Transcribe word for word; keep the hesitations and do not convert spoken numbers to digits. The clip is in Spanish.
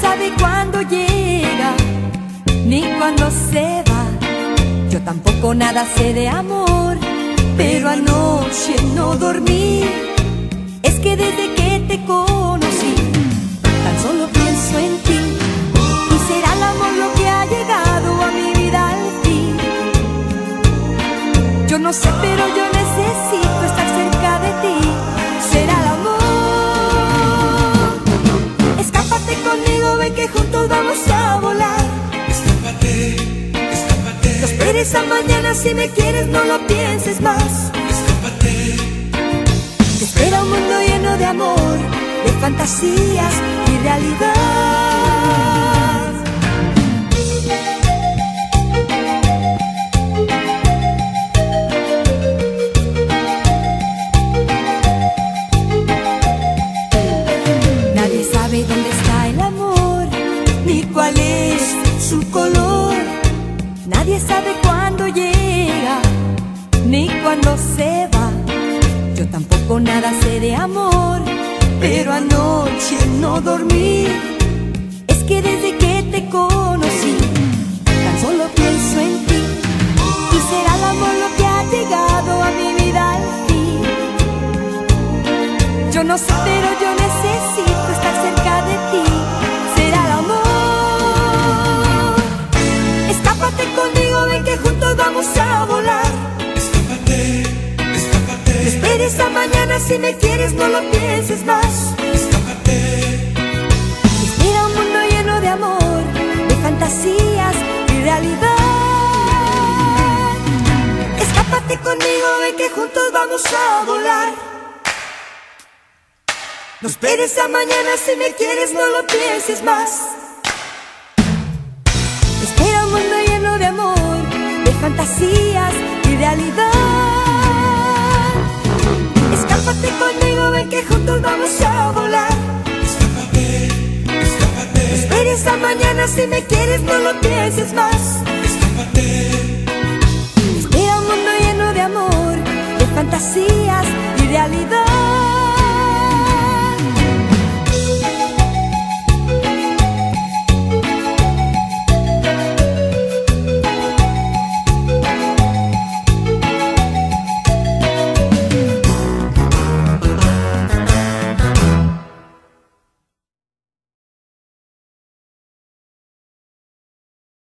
sabe cuándo llega, ni cuándo se va. Yo tampoco nada sé de amor, pero anoche no dormí. Es que desde que te conocí, tan solo pienso en ti. Y será el amor lo que ha llegado a mi vida al fin. Yo no sé, pero yo necesito estar cerca de ti. Será el amor. Escápate conmigo, ven que juntos vamos a volar. Escápate, escápate. No esperes a mañana, si me quieres no lo pienses más. Escápate. Te espera un mundo lleno de amor, de fantasías y realidad. Nadie sabe dónde está el amor, ni cuál es su color. Nadie sabe cuándo llega, ni cuándo se va. Yo tampoco nada sé de amor, pero anoche no dormí. Es que desde que te conocí, tan solo pienso en ti. Y será el amor lo que ha llegado a mi vida al fin. Yo no sé, pero yo necesito estar cerca de ti. Será el amor. Escápate conmigo, ven que juntos vamos a volar. Escápate, escápate. No esperes a mañana, si me quieres no lo pienses más. Escápate. Espera un mundo lleno de amor, de fantasías y realidad. Escápate conmigo, ven que juntos vamos a volar. No esperes a mañana, si me quieres no lo pienses más. Espera un mundo lleno de amor, de fantasías y realidad. Escápate conmigo, ven que juntos vamos a volar. Escápate, escápate. No esperes a mañana, si me quieres no lo pienses más. Escápate. Espera un mundo lleno de amor, de fantasías y realidad.